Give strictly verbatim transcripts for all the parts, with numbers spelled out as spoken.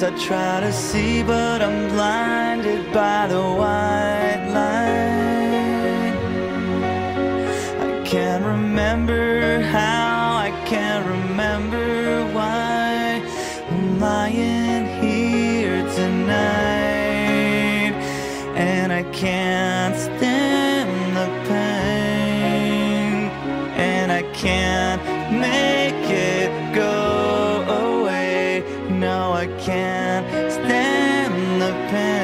I try to see, but I'm blinded by the white light. I can't remember how, I can't remember why I'm lying here tonight, and I can't stand the pain, and I can't make it go away. No, I can't stand the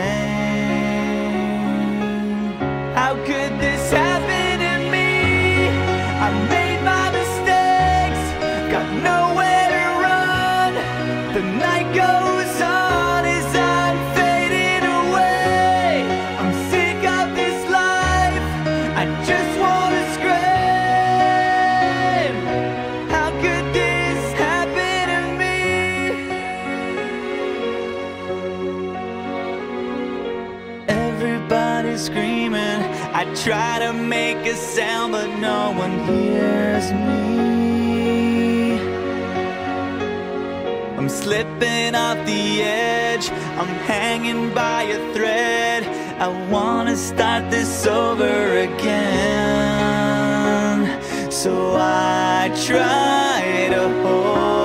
pain. How could this happen to me? I made my mistakes, got nowhere to run. The night goes on as I'm fading away. I'm sick of this life, I just wanna scream. How could this happen to me? Everybody's screaming, I try to make a sound, but no one hears me. I'm slipping off the edge, I'm hanging by a thread. I wanna start this over again, so I try to hold